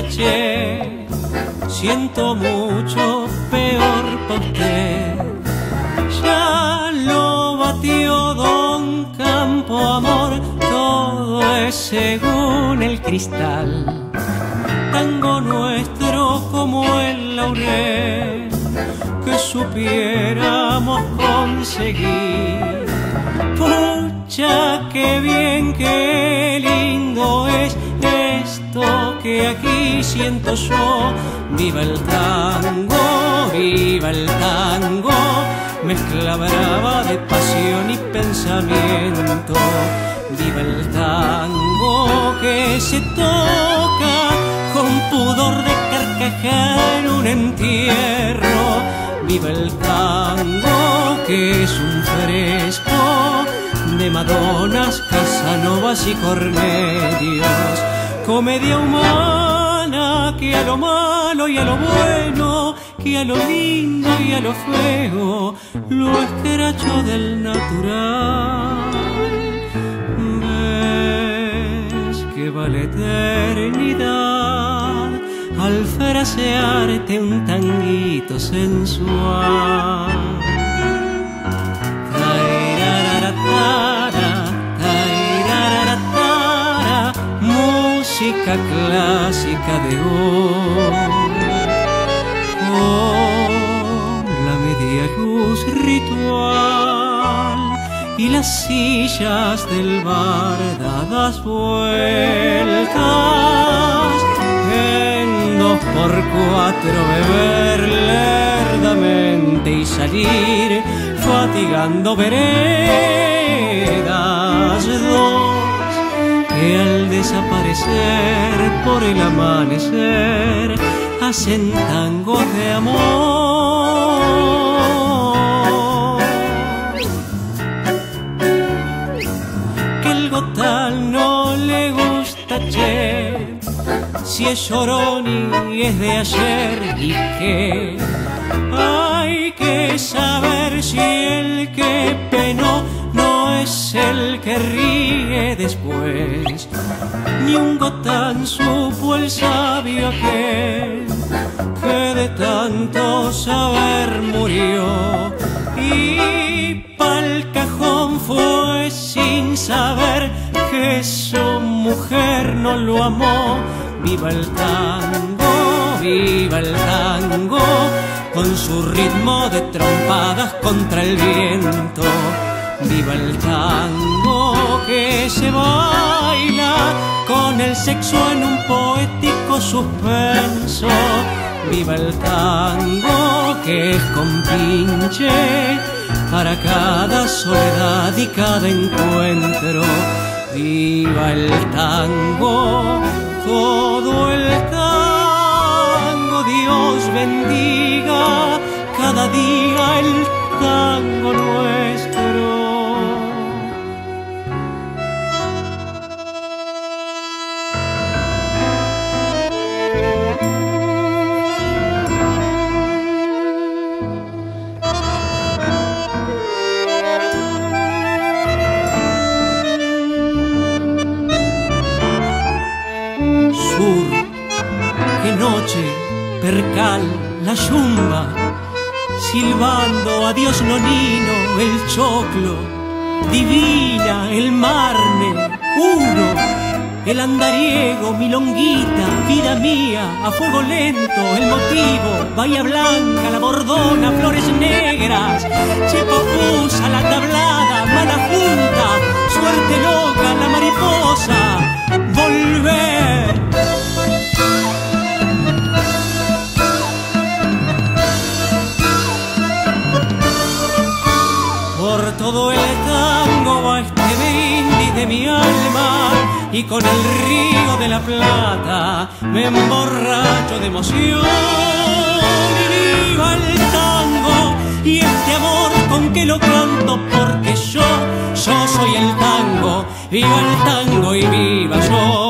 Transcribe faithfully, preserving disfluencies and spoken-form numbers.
che, siento mucho peor por usted. Ya lo batió Don Campo Amor, todo es según el cristal. Tango nuestro como el laurel que supiéramos conseguir. Pucha, qué bien, qué lindo es esto que aquí siento yo. Viva el tango, viva el tango, mezcla brava de pasión y pensamiento. Viva el tango que se toca con pudor de carcajada en un entierro. Viva el tango que es un fresco de Madonas, Casanovas y Cornelios. Comedia humana que a lo malo y a lo bueno, que a lo lindo y a lo feo, lo escracho del natural. Ves que vale eternidad al frasearte un tanguito sensual. Música clásica de hoy, con la media luz ritual y las sillas del bar dadas vueltas. En dos por cuatro beber lerdamente y salir fatigando veredas. Dos que al desaparecer por el amanecer hacen tangos de amor. Que el gotal no le gusta, che, si es llorón y es de ayer, y que hay que saber si el que penó no es el que ríe después. Ni un gotán supo el sabio aquel que de tanto saber murió, y pa'l cajón fue sin saber que su mujer no lo amó. Viva el tango, viva el tango, con su ritmo de trompadas contra el viento. Viva el tango que se baila con el sexo en un poético suspenso. Viva el tango que es compinche para cada soledad y cada encuentro. Viva el tango, todo el tango, Dios bendiga cada día el tango nuestro. Qué noche, percal, la yumba, silbando adiós nonino, el choclo, divina, el marne, uno, el andariego, milonguita, vida mía, a fuego lento, el motivo, Bahía Blanca, la bordona, flores negras, chepapusa, la tablada, mala junta, suerte loca, la mariposa, volver. Por todo el tango va este brindis de mi alma, y con el río de la Plata me emborracho de emoción. Y viva el tango y este amor con que lo canto, porque yo, yo soy el tango. Viva el tango y viva yo.